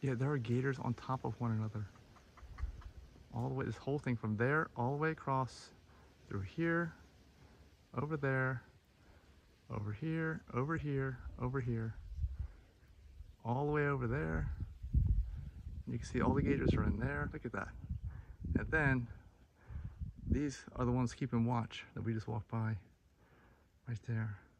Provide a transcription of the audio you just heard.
Yeah, there are gators on top of one another. All the way, this whole thing from there all the way across, through here, over there, over here, over here, over here, all the way over there. You can see all the gators are in there. Look at that. And then these are the ones keeping watch that we just walked by right there.